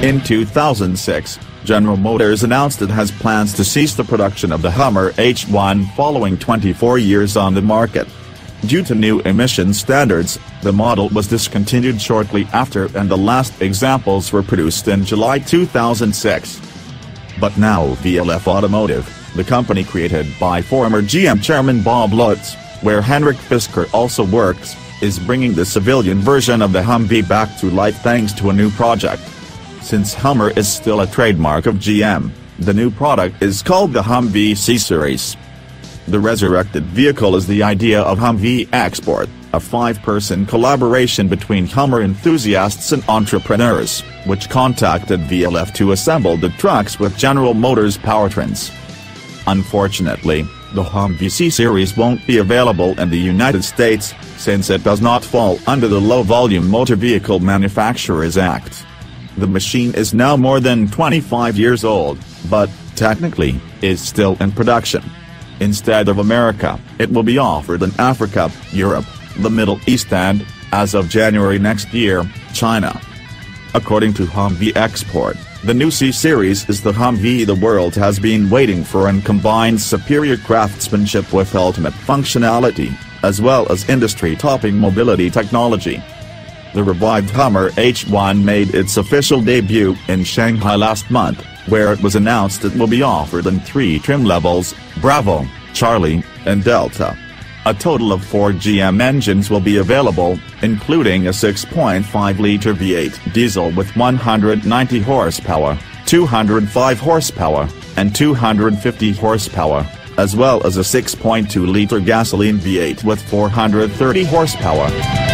In 2006, General Motors announced it has plans to cease the production of the Hummer H1 following 24 years on the market. Due to new emission standards, the model was discontinued shortly after and the last examples were produced in July 2006. But now VLF Automotive, the company created by former GM chairman Bob Lutz, where Henrik Fisker also works, is bringing the civilian version of the Humvee back to life thanks to a new project. Since Hummer is still a trademark of GM, the new product is called the Humvee C-Series. The resurrected vehicle is the idea of Humvee Export, a 5-person collaboration between Hummer enthusiasts and entrepreneurs, which contacted VLF to assemble the trucks with General Motors powertrains. Unfortunately, the Humvee C-Series won't be available in the United States, since it does not fall under the Low Volume Motor Vehicle Manufacturers Act. The machine is now more than 25 years old, but, technically, is still in production. Instead of America, it will be offered in Africa, Europe, the Middle East and, as of January next year, China. According to Humvee Export, the new C-Series is the Humvee the world has been waiting for and combines superior craftsmanship with ultimate functionality, as well as industry-topping mobility technology. The revived Hummer H1 made its official debut in Shanghai last month, where it was announced it will be offered in 3 trim levels: Bravo, Charlie, and Delta. A total of 4 GM engines will be available, including a 6.5-liter V8 diesel with 190 horsepower, 205 horsepower, and 250 horsepower, as well as a 6.2-liter gasoline V8 with 430 horsepower.